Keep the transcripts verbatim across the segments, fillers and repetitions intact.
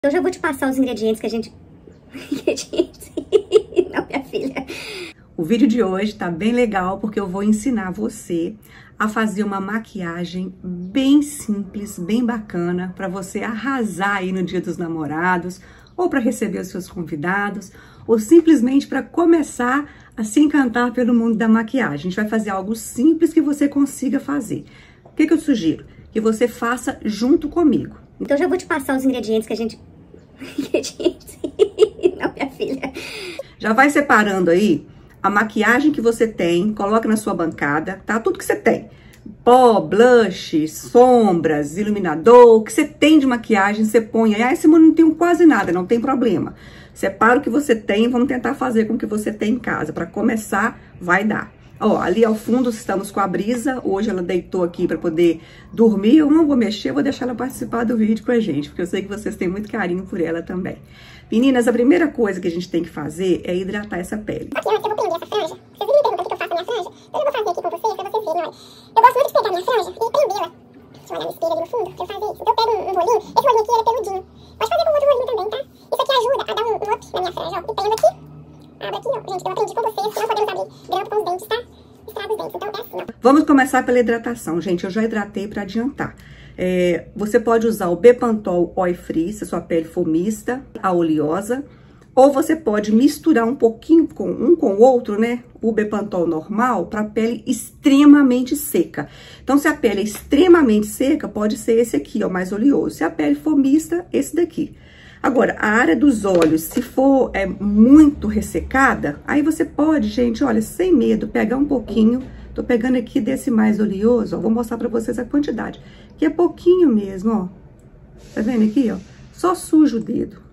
Eu já vou te passar os ingredientes que a gente... Ingredientes? Não, minha filha. O vídeo de hoje tá bem legal porque eu vou ensinar você a fazer uma maquiagem bem simples, bem bacana, para você arrasar aí no Dia dos Namorados, ou para receber os seus convidados, ou simplesmente para começar a se encantar pelo mundo da maquiagem. A gente vai fazer algo simples que você consiga fazer. O que que eu sugiro? Que você faça junto comigo. Então eu já vou te passar os ingredientes que a gente... Ingredientes? Não, minha filha. Já vai separando aí a maquiagem que você tem, coloca na sua bancada, tá? Tudo que você tem. Pó, blush, sombras, iluminador, o que você tem de maquiagem, você põe aí. Ah, Simone, não tenho quase nada, não tem problema. Separa o que você tem, vamos tentar fazer com o que você tem em casa. Para começar, vai dar. Ó, ali ao fundo estamos com a Brisa, hoje ela deitou aqui para poder dormir, eu não vou mexer, eu vou deixar ela participar do vídeo com a gente, porque eu sei que vocês têm muito carinho por ela também. Meninas, a primeira coisa que a gente tem que fazer é hidratar essa pele. Aqui, eu vou prender essa franja. Vocês me perguntam o que eu faço na minha franja? Então eu vou fazer aqui com vocês, pra vocês verem, olha. Eu gosto muito de pegar minha franja e prendê-la. Deixa eu olhar no espelho ali no fundo, pra eu fazer isso. Então eu pego um, um rolinho, esse rolinho aqui ele é peludinho. Pode fazer com outro rolinho também, tá? Isso aqui ajuda a dar um, um up na minha franja, ó. E prendo aqui, abro aqui, ó. Gente, eu aprendi com vocês que não podemos abrir grampo com os dentes, tá? Estraga os dentes, então é assim, ó. Vamos começar pela hidratação, gente. Eu já hidratei pra adiantar. É, você pode usar o Bepantol Oil Free, se a sua pele for mista, a oleosa. Ou você pode misturar um pouquinho com um com o outro, né? O Bepantol normal para pele extremamente seca. Então, se a pele é extremamente seca, pode ser esse aqui, ó, mais oleoso. Se a pele for mista, esse daqui. Agora, a área dos olhos, se for é, muito ressecada, aí você pode, gente, olha, sem medo, pegar um pouquinho. Tô pegando aqui desse mais oleoso, ó. Vou mostrar para vocês a quantidade. Que é pouquinho mesmo, ó. Tá vendo aqui, ó? Só sujo o dedo.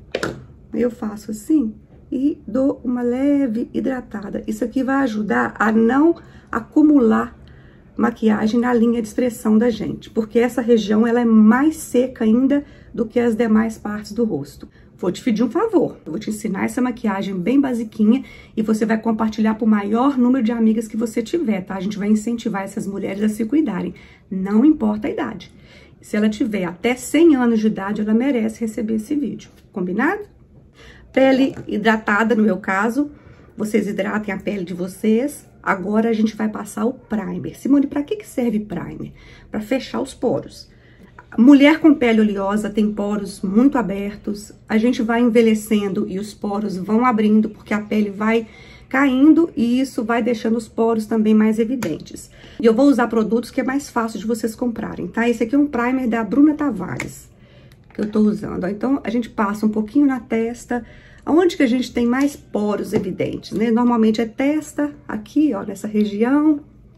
Eu faço assim e dou uma leve hidratada. Isso aqui vai ajudar a não acumular maquiagem na linha de expressão da gente, porque essa região ela é mais seca ainda do que as demais partes do rosto. Vou te pedir um favor, eu vou te ensinar essa maquiagem bem basiquinha e você vai compartilhar para o maior número de amigas que você tiver, tá? A gente vai incentivar essas mulheres a se cuidarem, não importa a idade. Se ela tiver até cem anos de idade, ela merece receber esse vídeo, combinado? Pele hidratada, no meu caso, vocês hidratem a pele de vocês. Agora a gente vai passar o primer. Simone, para que que serve primer? Para fechar os poros. Mulher com pele oleosa tem poros muito abertos. A gente vai envelhecendo e os poros vão abrindo porque a pele vai caindo e isso vai deixando os poros também mais evidentes. E eu vou usar produtos que é mais fácil de vocês comprarem, tá? Esse aqui é um primer da Bruna Tavares que eu tô usando. Então, a gente passa um pouquinho na testa, aonde que a gente tem mais poros evidentes, né? Normalmente é testa, aqui, ó, nessa região.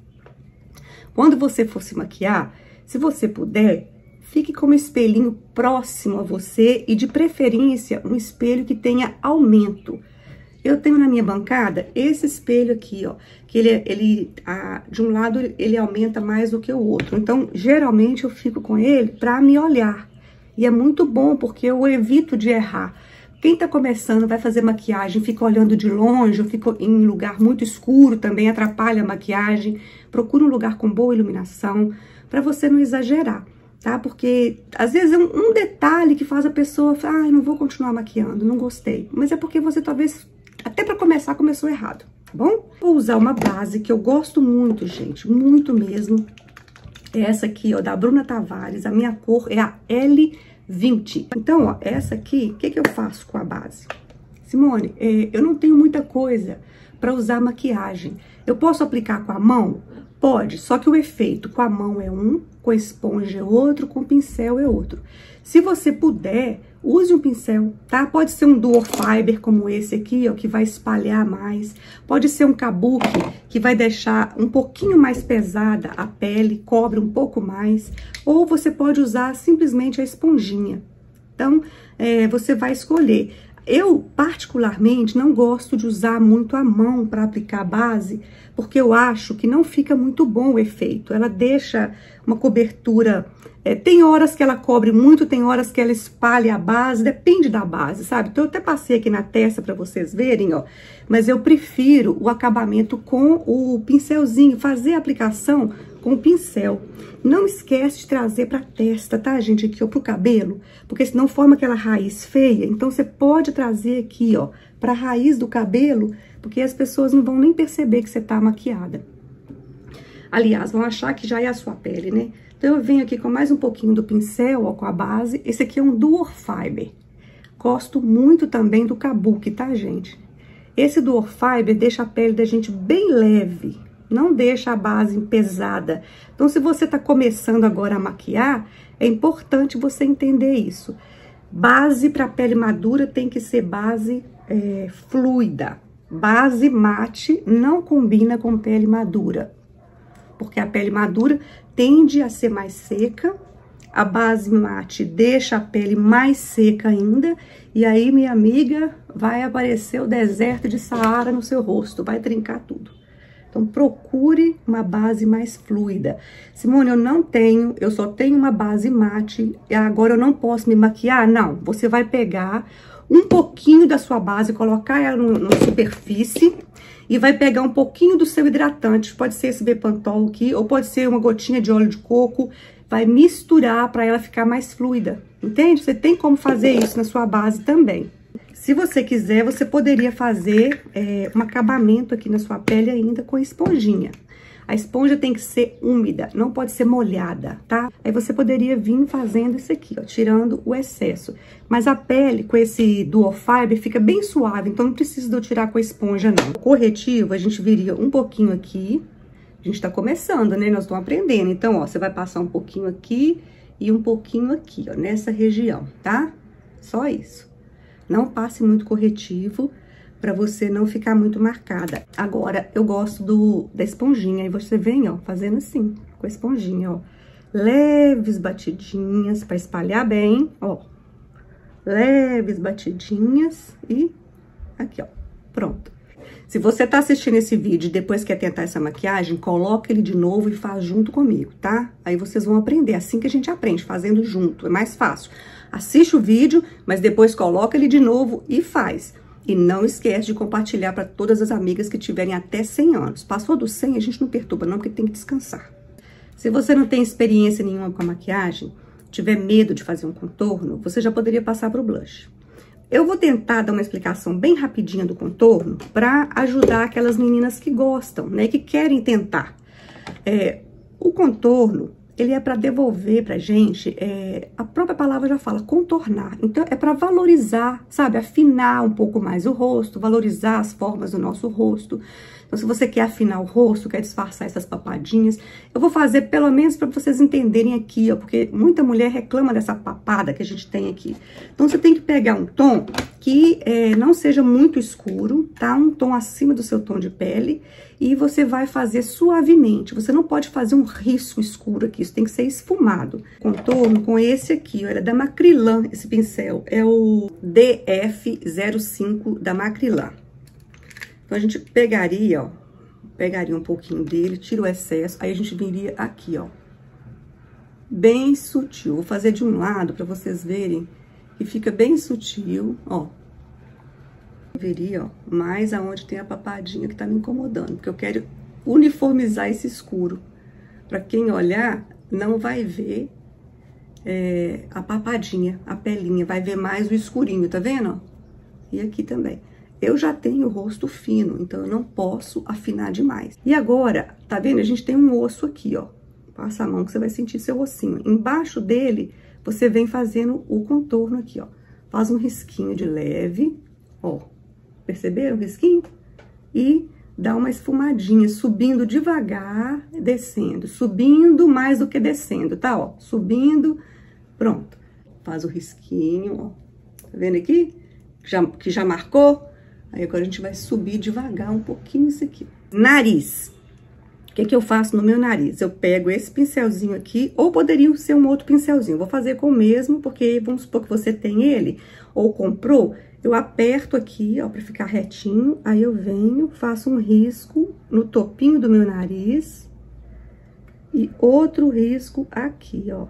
Quando você for se maquiar, se você puder, fique com um espelhinho próximo a você e, de preferência, um espelho que tenha aumento. Eu tenho na minha bancada esse espelho aqui, ó, que ele, ele a, de um lado, ele aumenta mais do que o outro. Então, geralmente, eu fico com ele pra me olhar. E é muito bom, porque eu evito de errar. Quem tá começando, vai fazer maquiagem, fica olhando de longe, ou fica em lugar muito escuro também, atrapalha a maquiagem. Procura um lugar com boa iluminação, pra você não exagerar, tá? Porque, às vezes, é um, um detalhe que faz a pessoa falar, ah, não vou continuar maquiando, não gostei. Mas é porque você, talvez, até pra começar, começou errado, tá bom? Vou usar uma base que eu gosto muito, gente, muito mesmo. Essa aqui, ó, da Bruna Tavares, a minha cor é a L vinte. Então, ó, essa aqui, o que que eu faço com a base? Simone, é, eu não tenho muita coisa para usar maquiagem. Eu posso aplicar com a mão? Pode, só que o efeito com a mão é um, com a esponja é outro, com o pincel é outro. Se você puder, use um pincel, tá? Pode ser um Duo Fiber como esse aqui, ó, que vai espalhar mais. Pode ser um kabuki, que vai deixar um pouquinho mais pesada a pele, cobre um pouco mais. Ou você pode usar simplesmente a esponjinha. Então, é, você vai escolher. Eu, particularmente, não gosto de usar muito a mão para aplicar a base, porque eu acho que não fica muito bom o efeito. Ela deixa uma cobertura... É, tem horas que ela cobre muito, tem horas que ela espalha a base, depende da base, sabe? Então, eu até passei aqui na testa para vocês verem, ó. Mas eu prefiro o acabamento com o pincelzinho, fazer a aplicação com o pincel. Não esquece de trazer pra testa, tá, gente? Aqui, ó, pro cabelo, porque senão forma aquela raiz feia. Então, você pode trazer aqui, ó, pra raiz do cabelo, porque as pessoas não vão nem perceber que você tá maquiada. Aliás, vão achar que já é a sua pele, né? Então, eu venho aqui com mais um pouquinho do pincel, ó, com a base. Esse aqui é um Duo Fiber. Gosto muito também do Kabuki, tá, gente? Esse Duo Fiber deixa a pele da gente bem leve, não deixa a base pesada. Então, se você tá começando agora a maquiar, é importante você entender isso. Base para pele madura tem que ser base é, fluida. Base mate não combina com pele madura, porque a pele madura tende a ser mais seca. A base mate deixa a pele mais seca ainda, e aí, minha amiga, vai aparecer o deserto de Saara no seu rosto, vai trincar tudo. Então, procure uma base mais fluida. Simone, eu não tenho, eu só tenho uma base mate, e agora eu não posso me maquiar? Não, você vai pegar um pouquinho da sua base, colocar ela na superfície, e vai pegar um pouquinho do seu hidratante, pode ser esse Bepantol aqui, ou pode ser uma gotinha de óleo de coco, vai misturar para ela ficar mais fluida, entende? Você tem como fazer isso na sua base também. Se você quiser, você poderia fazer é, um acabamento aqui na sua pele ainda com esponjinha. A esponja tem que ser úmida, não pode ser molhada, tá? Aí você poderia vir fazendo isso aqui, ó, tirando o excesso. Mas a pele com esse Duo Fiber fica bem suave, então não precisa de eu tirar com a esponja, não. O corretivo, a gente viria um pouquinho aqui. A gente tá começando, né? Nós estamos aprendendo. Então, ó, você vai passar um pouquinho aqui e um pouquinho aqui, ó, nessa região, tá? Só isso. Não passe muito corretivo pra você não ficar muito marcada. Agora, eu gosto do da esponjinha. Aí você vem, ó, fazendo assim, com a esponjinha, ó. Leves batidinhas pra espalhar bem, ó. Leves batidinhas e aqui, ó. Pronto. Se você tá assistindo esse vídeo e depois quer tentar essa maquiagem, coloca ele de novo e faz junto comigo, tá? Aí vocês vão aprender, assim que a gente aprende, fazendo junto, é mais fácil. Assiste o vídeo, mas depois coloca ele de novo e faz. E não esquece de compartilhar para todas as amigas que tiverem até cem anos. Passou dos cem, a gente não perturba não, porque tem que descansar. Se você não tem experiência nenhuma com a maquiagem, tiver medo de fazer um contorno, você já poderia passar pro blush. Eu vou tentar dar uma explicação bem rapidinha do contorno para ajudar aquelas meninas que gostam, né, que querem tentar. É, o contorno, ele é para devolver pra gente, é, a própria palavra já fala, contornar. Então, é para valorizar, sabe, afinar um pouco mais o rosto, valorizar as formas do nosso rosto. Então, se você quer afinar o rosto, quer disfarçar essas papadinhas, eu vou fazer pelo menos para vocês entenderem aqui, ó, porque muita mulher reclama dessa papada que a gente tem aqui. Então, você tem que pegar um tom que é, não seja muito escuro, tá? Um tom acima do seu tom de pele, e você vai fazer suavemente. Você não pode fazer um risco escuro aqui, isso tem que ser esfumado. Contorno com esse aqui, ó, ele é da Macrylan, esse pincel, é o D F zero cinco da Macrylan. Então, a gente pegaria, ó, pegaria um pouquinho dele, tira o excesso, aí a gente viria aqui, ó, bem sutil. Vou fazer de um lado pra vocês verem que fica bem sutil, ó. Viria, ó, mais aonde tem a papadinha que tá me incomodando, porque eu quero uniformizar esse escuro. Pra quem olhar, não vai ver é, a papadinha, a pelinha, vai ver mais o escurinho, tá vendo, ó? E aqui também. Eu já tenho o rosto fino, então eu não posso afinar demais. E agora, tá vendo? A gente tem um osso aqui, ó. Passa a mão que você vai sentir seu ossinho. Embaixo dele, você vem fazendo o contorno aqui, ó. Faz um risquinho de leve, ó. Perceberam o risquinho? E dá uma esfumadinha, subindo devagar, descendo. Subindo mais do que descendo, tá? Ó, subindo, pronto. Faz o risquinho, ó. Tá vendo aqui? Já, que já marcou? Aí agora a gente vai subir devagar um pouquinho isso aqui. Nariz. O que que eu faço no meu nariz? Eu pego esse pincelzinho aqui, ou poderia ser um outro pincelzinho. Vou fazer com o mesmo, porque vamos supor que você tem ele, ou comprou. Eu aperto aqui, ó, pra ficar retinho. Aí eu venho, faço um risco no topinho do meu nariz. E outro risco aqui, ó.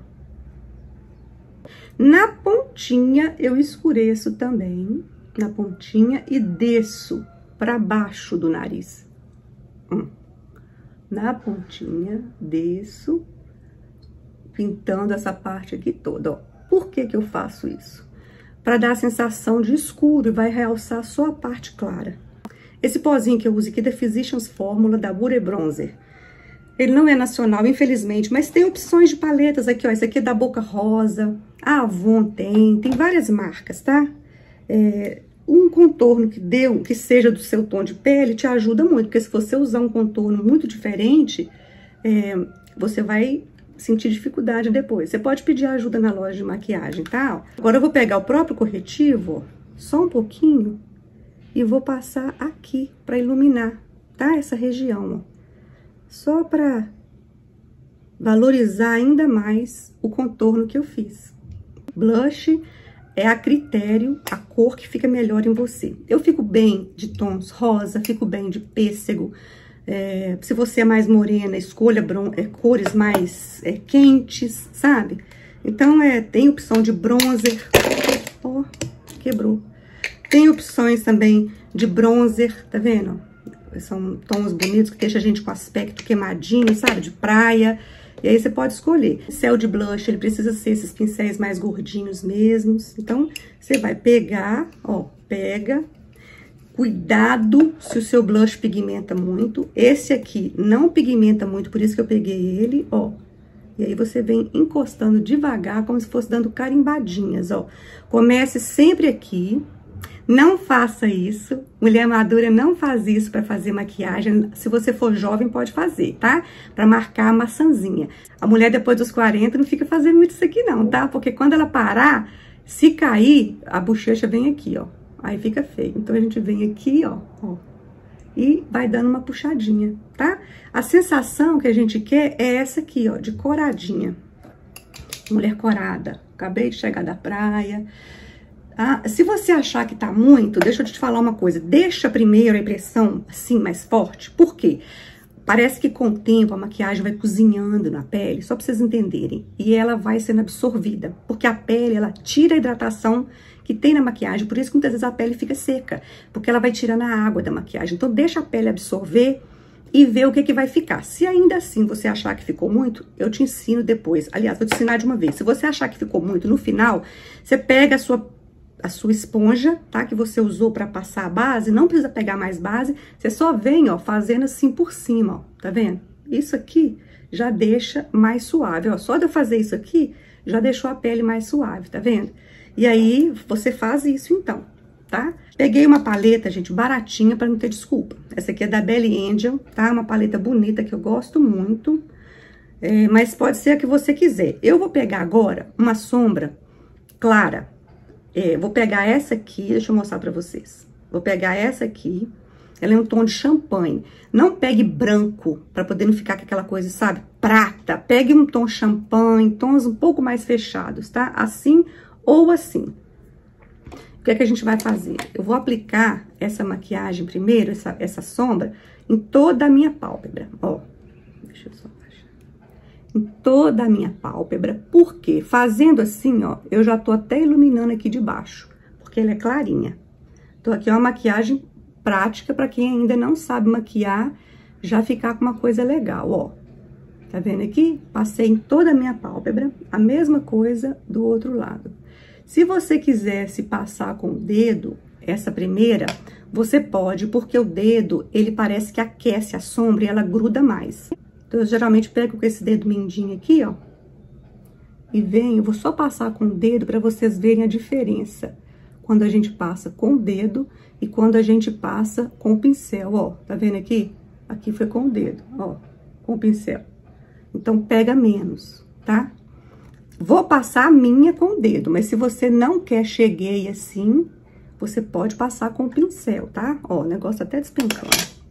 Na pontinha, eu escureço também, na pontinha, e desço pra baixo do nariz. Hum. na pontinha, desço, pintando essa parte aqui toda, ó. Por que que eu faço isso? Para dar a sensação de escuro e vai realçar só a parte clara. Esse pozinho que eu uso aqui da Physicians Formula, da Beauty Bronzer. Ele não é nacional, infelizmente, mas tem opções de paletas aqui, ó. Esse aqui é da Boca Rosa, a Avon tem, tem várias marcas, tá? É, um contorno que deu, que seja do seu tom de pele, te ajuda muito, porque se você usar um contorno muito diferente, é, você vai sentir dificuldade depois. Você pode pedir ajuda na loja de maquiagem, tá? Agora eu vou pegar o próprio corretivo, ó, só um pouquinho, e vou passar aqui para iluminar, tá? Essa região, ó. Só para valorizar ainda mais o contorno que eu fiz. Blush é a critério, a cor que fica melhor em você. Eu fico bem de tons rosa, fico bem de pêssego. É, se você é mais morena, escolha bron é, cores mais é, quentes, sabe? Então, é, tem opção de bronzer. Ó, oh, quebrou. Tem opções também de bronzer, tá vendo? São tons bonitos que deixam a gente com aspecto queimadinho, sabe? De praia. E aí você pode escolher. Céu de blush, ele precisa ser esses pincéis mais gordinhos mesmos. Então, você vai pegar, ó, pega. Cuidado se o seu blush pigmenta muito. Esse aqui não pigmenta muito, por isso que eu peguei ele, ó. E aí você vem encostando devagar, como se fosse dando carimbadinhas, ó. Comece sempre aqui. Não faça isso. Mulher madura não faz isso para fazer maquiagem. Se você for jovem, pode fazer, tá? Para marcar a maçãzinha. A mulher depois dos quarenta não fica fazendo muito isso aqui não, tá? Porque quando ela parar, se cair, a bochecha vem aqui, ó. Aí fica feio. Então, a gente vem aqui, ó, ó, e vai dando uma puxadinha, tá? A sensação que a gente quer é essa aqui, ó, de coradinha. Mulher corada. Acabei de chegar da praia. Ah, se você achar que tá muito, deixa eu te falar uma coisa. Deixa primeiro a impressão, assim, mais forte. Por quê? Parece que com o tempo a maquiagem vai cozinhando na pele, só pra vocês entenderem. E ela vai sendo absorvida. Porque a pele, ela tira a hidratação que tem na maquiagem, por isso que muitas vezes a pele fica seca, porque ela vai tirando a água da maquiagem. Então, deixa a pele absorver e ver o que que vai ficar. Se ainda assim você achar que ficou muito, eu te ensino depois. Aliás, vou te ensinar de uma vez. Se você achar que ficou muito, no final, você pega a sua, a sua esponja, tá? Que você usou para passar a base, não precisa pegar mais base, você só vem, ó, fazendo assim por cima, ó, tá vendo? Isso aqui já deixa mais suave, ó. Só de eu fazer isso aqui, já deixou a pele mais suave, tá vendo? E aí, você faz isso então, tá? Peguei uma paleta, gente, baratinha pra não ter desculpa. Essa aqui é da Belly Angel, tá? Uma paleta bonita que eu gosto muito. É, mas pode ser a que você quiser. Eu vou pegar agora uma sombra clara. É, vou pegar essa aqui, deixa eu mostrar pra vocês. Vou pegar essa aqui. Ela é um tom de champanhe. Não pegue branco, pra poder não ficar com aquela coisa, sabe? Prata. Pegue um tom champanhe, tons um pouco mais fechados, tá? Assim ou assim. O que é que a gente vai fazer? Eu vou aplicar essa maquiagem primeiro, essa, essa sombra, em toda a minha pálpebra. Ó, deixa eu só baixar. Em toda a minha pálpebra. Por quê? Fazendo assim, ó, eu já tô até iluminando aqui de baixo, porque ela é clarinha. Então, aqui é uma maquiagem prática para quem ainda não sabe maquiar, já ficar com uma coisa legal, ó. Tá vendo aqui? Passei em toda a minha pálpebra, a mesma coisa do outro lado. Se você quisesse passar com o dedo, essa primeira, você pode, porque o dedo, ele parece que aquece a sombra e ela gruda mais. Então, eu geralmente pego com esse dedo mindinho aqui, ó, e venho, vou só passar com o dedo para vocês verem a diferença. Quando a gente passa com o dedo e quando a gente passa com o pincel, ó. Tá vendo aqui? Aqui foi com o dedo, ó, com o pincel. Então, pega menos, tá? Vou passar a minha com o dedo, mas se você não quer cheguei assim, você pode passar com o pincel, tá? Ó, o negócio até despencando.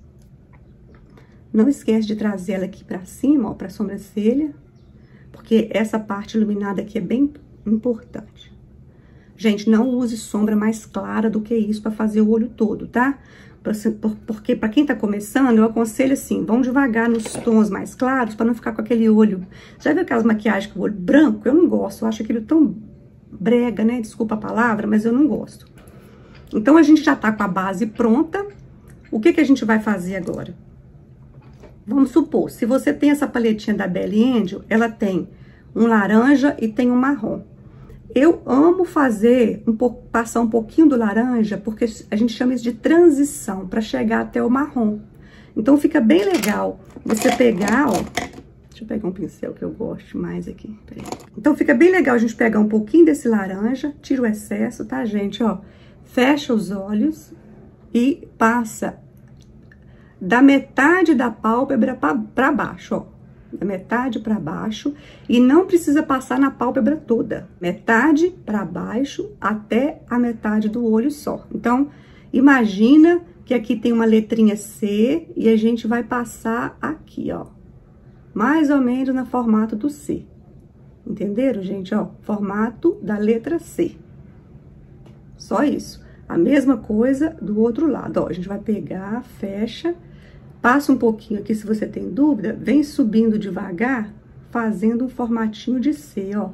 Não esquece de trazer ela aqui pra cima, ó, pra sobrancelha, porque essa parte iluminada aqui é bem importante. Gente, não use sombra mais clara do que isso pra fazer o olho todo, tá? Porque pra quem tá começando, eu aconselho assim, vão devagar nos tons mais claros pra não ficar com aquele olho. Já viu aquelas maquiagens com o olho branco? Eu não gosto, eu acho aquilo tão brega, né? Desculpa a palavra, mas eu não gosto. Então, a gente já tá com a base pronta. O que que a gente vai fazer agora? vamos supor, se você tem essa paletinha da Belly Angel, ela tem um laranja e tem um marrom. Eu amo fazer, um pouco, passar um pouquinho do laranja, porque a gente chama isso de transição, para chegar até o marrom. Então, fica bem legal você pegar, ó, deixa eu pegar um pincel que eu gosto mais aqui, peraí. Então, fica bem legal a gente pegar um pouquinho desse laranja, tira o excesso, tá, gente, ó, fecha os olhos e passa da metade da pálpebra para baixo, ó. Da metade para baixo. E não precisa passar na pálpebra toda. Metade para baixo até a metade do olho só. Então, imagina que aqui tem uma letrinha C e a gente vai passar aqui, ó. Mais ou menos no formato do C. Entenderam, gente? Ó, formato da letra C. Só isso. A mesma coisa do outro lado, ó. A gente vai pegar, fecha, passa um pouquinho aqui, se você tem dúvida, vem subindo devagar, fazendo um formatinho de C, ó.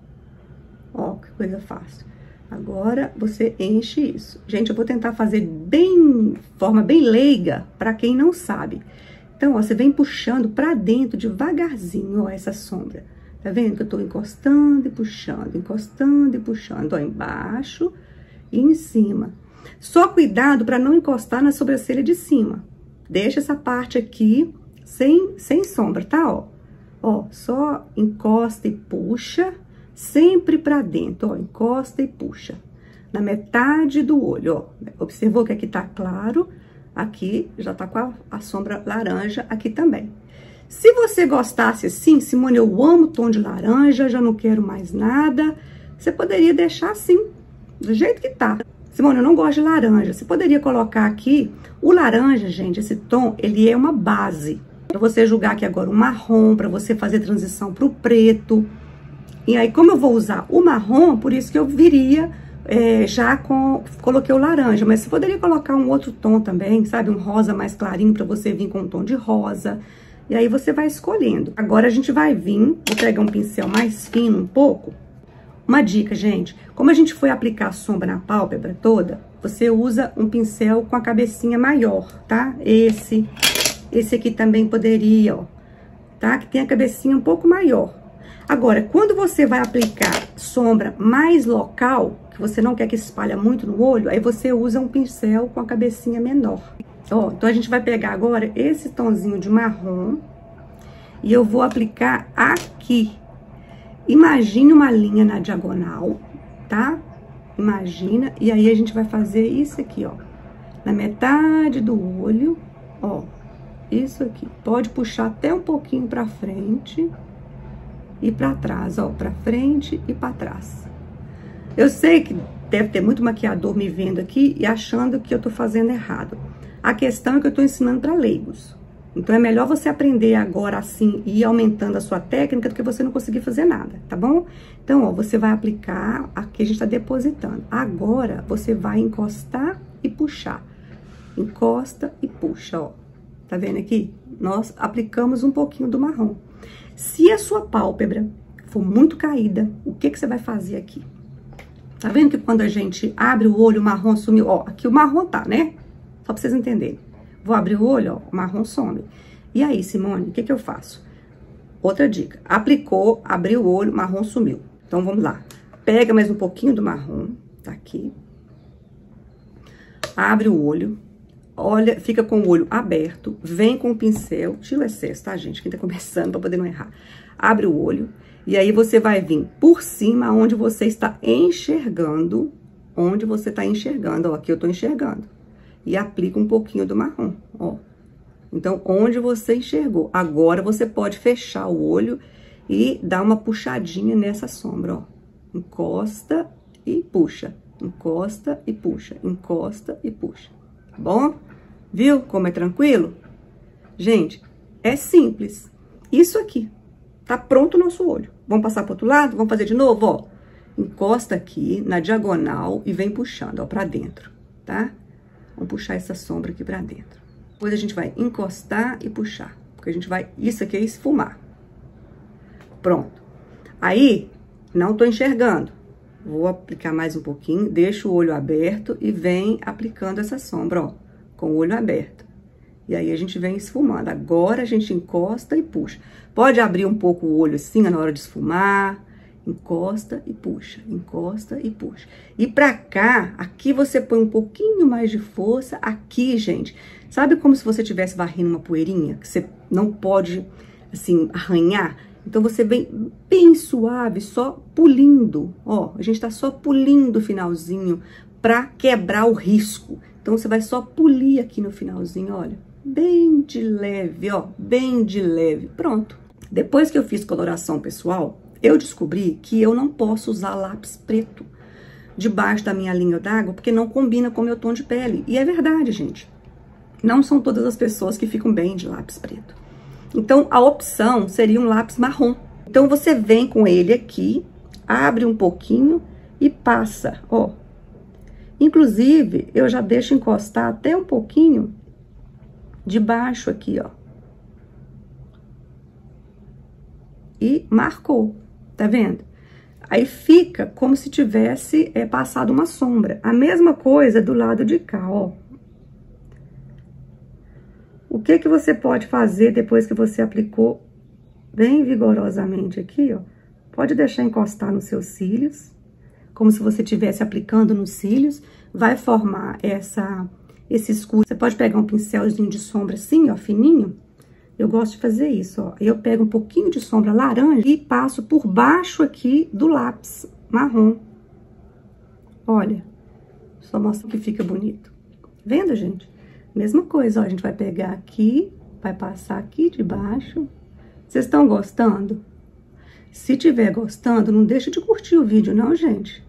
Ó, que coisa fácil. Agora, você enche isso. Gente, eu vou tentar fazer bem, forma bem leiga, pra quem não sabe. Então, ó, você vem puxando pra dentro devagarzinho, ó, essa sombra. Tá vendo que eu tô encostando e puxando, encostando e puxando, ó, embaixo e em cima. Só cuidado pra não encostar na sobrancelha de cima. Deixa essa parte aqui sem, sem sombra, tá? Ó, ó, só encosta e puxa, sempre pra dentro, ó, encosta e puxa. Na metade do olho, ó. Observou que aqui tá claro, aqui já tá com a, a sombra laranja aqui também. Se você gostasse assim, Simone, eu amo o tom de laranja, já não quero mais nada, você poderia deixar assim, do jeito que tá. Simone, eu não gosto de laranja. Você poderia colocar aqui... O laranja, gente, esse tom, ele é uma base. Pra você jogar aqui agora o marrom, pra você fazer transição pro preto. E aí, como eu vou usar o marrom, por isso que eu viria é, já com... Coloquei o laranja, mas você poderia colocar um outro tom também, sabe? Um rosa mais clarinho pra você vir com um tom de rosa. E aí, você vai escolhendo. Agora, a gente vai vir... Vou pegar um pincel mais fino um pouco. Uma dica, gente, como a gente foi aplicar a sombra na pálpebra toda, você usa um pincel com a cabecinha maior, tá? Esse, esse aqui também poderia, ó, tá? Que tem a cabecinha um pouco maior. Agora, quando você vai aplicar sombra mais local, que você não quer que espalhe muito no olho, aí você usa um pincel com a cabecinha menor. Ó, então a gente vai pegar agora esse tonzinho de marrom e eu vou aplicar aqui. Imagine uma linha na diagonal, tá? Imagina, e aí a gente vai fazer isso aqui, ó. Na metade do olho, ó. Isso aqui. Pode puxar até um pouquinho pra frente e pra trás, ó. Pra frente e pra trás. Eu sei que deve ter muito maquiador me vendo aqui e achando que eu tô fazendo errado. A questão é que eu tô ensinando pra leigos. Então, é melhor você aprender agora assim e ir aumentando a sua técnica do que você não conseguir fazer nada, tá bom? Então, ó, você vai aplicar, aqui a gente tá depositando. Agora, você vai encostar e puxar. Encosta e puxa, ó. Tá vendo aqui? Nós aplicamos um pouquinho do marrom. Se a sua pálpebra for muito caída, o que que você vai fazer aqui? Tá vendo que quando a gente abre o olho, o marrom sumiu? Ó, aqui o marrom tá, né? Só pra vocês entenderem. Vou abrir o olho, ó, o marrom some. E aí, Simone, o que que eu faço? Outra dica. Aplicou, abriu o olho, marrom sumiu. Então, vamos lá. Pega mais um pouquinho do marrom, tá aqui. Abre o olho. Olha, fica com o olho aberto. Vem com o pincel. Tira o excesso, tá, gente? Quem tá começando, pra poder não errar. Abre o olho. E aí, você vai vir por cima, onde você está enxergando. Onde você tá enxergando. Ó, aqui eu tô enxergando. E aplica um pouquinho do marrom, ó. Então, onde você enxergou. Agora, você pode fechar o olho e dar uma puxadinha nessa sombra, ó. Encosta e puxa. Encosta e puxa. Encosta e puxa. Tá bom? Viu como é tranquilo? Gente, é simples. Isso aqui. Tá pronto o nosso olho. Vamos passar pro outro lado? Vamos fazer de novo, ó. Encosta aqui na diagonal e vem puxando, ó, pra dentro, tá? Vamos puxar essa sombra aqui pra dentro. Depois a gente vai encostar e puxar. Porque a gente vai... Isso aqui é esfumar. Pronto. Aí, não tô enxergando. Vou aplicar mais um pouquinho. Deixa o olho aberto e vem aplicando essa sombra, ó. Com o olho aberto. E aí a gente vem esfumando. Agora a gente encosta e puxa. Pode abrir um pouco o olho assim na hora de esfumar. Encosta e puxa, encosta e puxa. E pra cá, aqui você põe um pouquinho mais de força. Aqui, gente, sabe como se você estivesse varrendo uma poeirinha? Que você não pode, assim, arranhar? Então, você vem bem suave, só pulindo. Ó, a gente tá só pulindo o finalzinho pra quebrar o risco. Então, você vai só polir aqui no finalzinho, olha. Bem de leve, ó, bem de leve. Pronto. Depois que eu fiz coloração pessoal, eu descobri que eu não posso usar lápis preto debaixo da minha linha d'água, porque não combina com o meu tom de pele. E é verdade, gente. Não são todas as pessoas que ficam bem de lápis preto. Então, a opção seria um lápis marrom. Então, você vem com ele aqui, abre um pouquinho e passa, ó. Inclusive, eu já deixo encostar até um pouquinho de baixo aqui, ó. E marcou, tá vendo? Aí fica como se tivesse é, passado uma sombra. A mesma coisa do lado de cá, ó. O que que você pode fazer depois que você aplicou bem vigorosamente aqui, ó? Pode deixar encostar nos seus cílios, como se você estivesse aplicando nos cílios. Vai formar essa, esse escuro. Você pode pegar um pincelzinho de sombra assim, ó, fininho. Eu gosto de fazer isso, ó. Eu pego um pouquinho de sombra laranja e passo por baixo aqui do lápis marrom. Olha, só mostra que fica bonito. Vendo, gente? Mesma coisa, ó. A gente vai pegar aqui, vai passar aqui de baixo. Vocês estão gostando? Se tiver gostando, não deixa de curtir o vídeo, não, gente.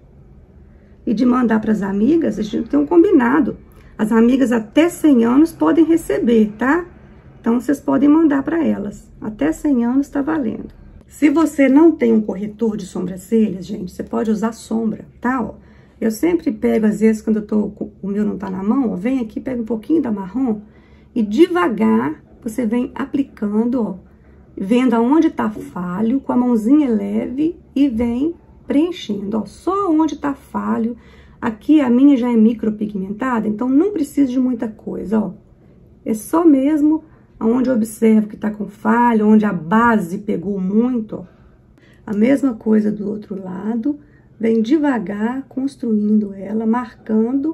E de mandar para as amigas, a gente tem um combinado. As amigas até cem anos podem receber, tá? Então, vocês podem mandar para elas. Até cem anos tá valendo. Se você não tem um corretor de sobrancelhas, gente, você pode usar sombra, tá? Ó, eu sempre pego, às vezes, quando eu tô, o meu não tá na mão, ó, vem aqui, pega um pouquinho da marrom e devagar você vem aplicando, ó, vendo aonde tá falho, com a mãozinha leve e vem preenchendo, ó, só onde tá falho. Aqui a minha já é micropigmentada, então não precisa de muita coisa, ó. É só mesmo onde eu observo que tá com falha, onde a base pegou muito, ó. A mesma coisa do outro lado, vem devagar construindo ela, marcando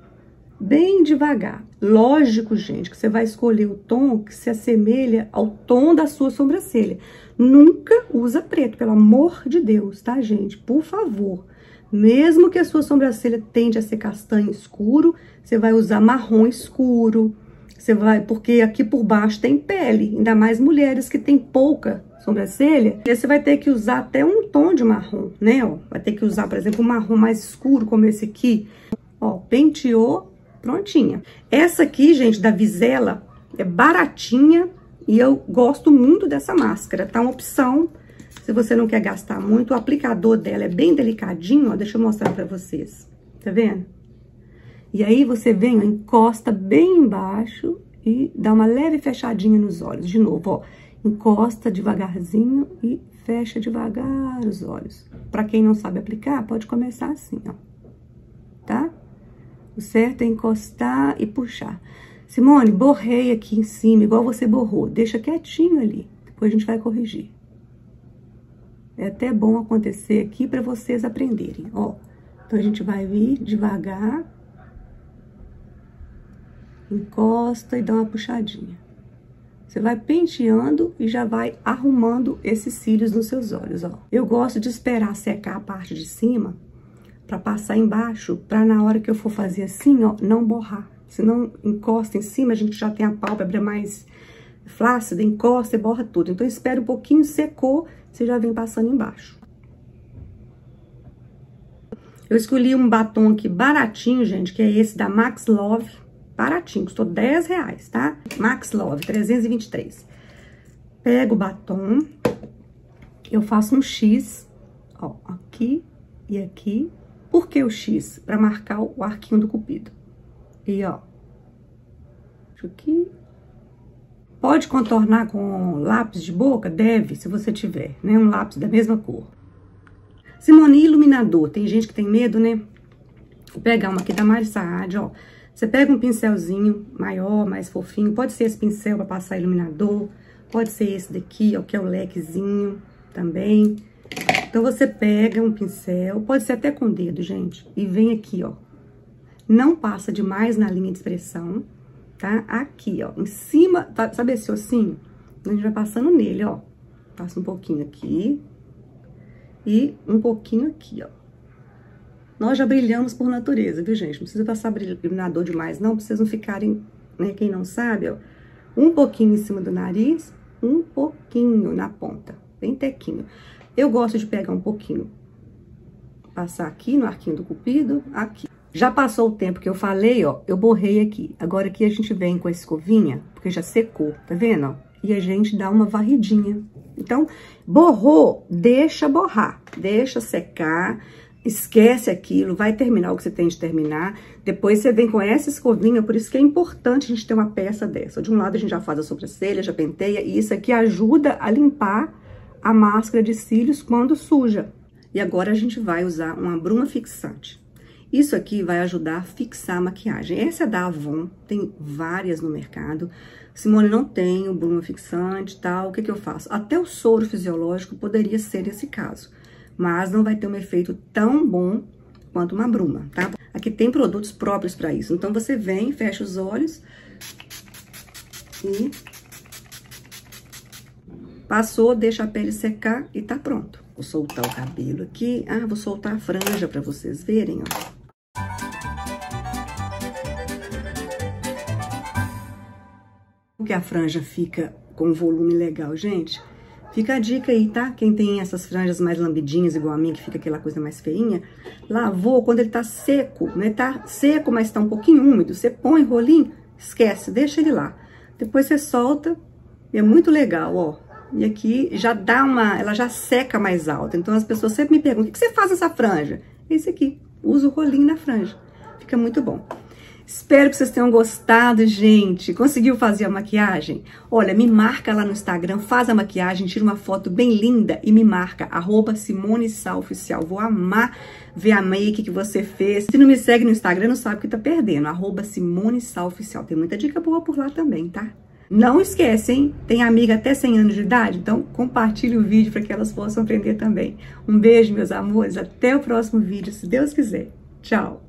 bem devagar. Lógico, gente, que você vai escolher o tom que se assemelha ao tom da sua sobrancelha. Nunca usa preto, pelo amor de Deus, tá, gente? Por favor. Mesmo que a sua sobrancelha tende a ser castanho escuro, você vai usar marrom escuro. Você vai, porque aqui por baixo tem pele, ainda mais mulheres que tem pouca sobrancelha. E você vai ter que usar até um tom de marrom, né? Ó, vai ter que usar, por exemplo, um marrom mais escuro, como esse aqui. Ó, penteou, prontinha. Essa aqui, gente, da Visela, é baratinha e eu gosto muito dessa máscara. Tá uma opção, se você não quer gastar muito. O aplicador dela é bem delicadinho, ó. Deixa eu mostrar pra vocês. Tá vendo? E aí, você vem, ó, encosta bem embaixo e dá uma leve fechadinha nos olhos. De novo, ó, encosta devagarzinho e fecha devagar os olhos. Pra quem não sabe aplicar, pode começar assim, ó, tá? O certo é encostar e puxar. Simone, borrei aqui em cima, igual você borrou. Deixa quietinho ali, depois a gente vai corrigir. É até bom acontecer aqui pra vocês aprenderem, ó. Então, a gente vai vir devagar, encosta e dá uma puxadinha. Você vai penteando e já vai arrumando esses cílios nos seus olhos, ó. Eu gosto de esperar secar a parte de cima pra passar embaixo, pra na hora que eu for fazer assim, ó, não borrar. Se não encosta em cima, a gente já tem a pálpebra mais flácida, encosta e borra tudo. Então, espera um pouquinho, secou, você já vem passando embaixo. Eu escolhi um batom aqui baratinho, gente, que é esse da Max Love. Baratinho, custou dez reais, tá? Max Love, trezentos e vinte e três. Pego o batom, eu faço um X, ó, aqui e aqui. Por que o X? Pra marcar o arquinho do cupido. E, ó, aqui. Pode contornar com lápis de boca? Deve, se você tiver, né? Um lápis da mesma cor. Simone, iluminador. Tem gente que tem medo, né? Vou pegar uma aqui da Mari Saad, ó. Você pega um pincelzinho maior, mais fofinho, pode ser esse pincel para passar iluminador, pode ser esse daqui, ó, que é o lequezinho também. Então, você pega um pincel, pode ser até com o dedo, gente, e vem aqui, ó. Não passa demais na linha de expressão, tá? Aqui, ó, em cima, tá, sabe esse ossinho? A gente vai passando nele, ó. Passa um pouquinho aqui e um pouquinho aqui, ó. Nós já brilhamos por natureza, viu, gente? Não precisa passar iluminador demais, não, pra vocês não ficarem, né, quem não sabe, ó. Um pouquinho em cima do nariz, um pouquinho na ponta, bem tequinho. Eu gosto de pegar um pouquinho, passar aqui no arquinho do cupido, aqui. Já passou o tempo que eu falei, ó, eu borrei aqui. Agora aqui a gente vem com a escovinha, porque já secou, tá vendo, ó? E a gente dá uma varridinha. Então, borrou, deixa borrar, deixa secar, esquece aquilo, vai terminar o que você tem de terminar. Depois você vem com essa escovinha, por isso que é importante a gente ter uma peça dessa. De um lado a gente já faz a sobrancelha, já penteia, e isso aqui ajuda a limpar a máscara de cílios quando suja. E agora a gente vai usar uma bruma fixante. Isso aqui vai ajudar a fixar a maquiagem. Essa é da Avon, tem várias no mercado. Simone, não tenho bruma fixante e tal, o que que eu faço? Até o soro fisiológico poderia ser esse caso, mas não vai ter um efeito tão bom quanto uma bruma, tá? Aqui tem produtos próprios para isso. Então, você vem, fecha os olhos e passou, deixa a pele secar e tá pronto. Vou soltar o cabelo aqui. Ah, vou soltar a franja para vocês verem, ó. Que a franja fica com um volume legal, gente. Fica a dica aí, tá? Quem tem essas franjas mais lambidinhas, igual a mim, que fica aquela coisa mais feinha, lavou quando ele tá seco, né? Tá seco, mas tá um pouquinho úmido. Você põe rolinho, esquece, deixa ele lá. Depois você solta, e é muito legal, ó. E aqui já dá uma, ela já seca mais alta. Então as pessoas sempre me perguntam, o que você faz nessa franja? Esse aqui, uso o rolinho na franja. Fica muito bom. Espero que vocês tenham gostado, gente. Conseguiu fazer a maquiagem? Olha, me marca lá no Instagram, faz a maquiagem, tira uma foto bem linda e me marca, arroba Simone Sá Oficial. Vou amar ver a make que você fez. Se não me segue no Instagram, não sabe o que tá perdendo, arroba Simone Sá Oficial. Tem muita dica boa por lá também, tá? Não esquece, hein? Tem amiga até cem anos de idade? Então, compartilhe o vídeo para que elas possam aprender também. Um beijo, meus amores. Até o próximo vídeo, se Deus quiser. Tchau!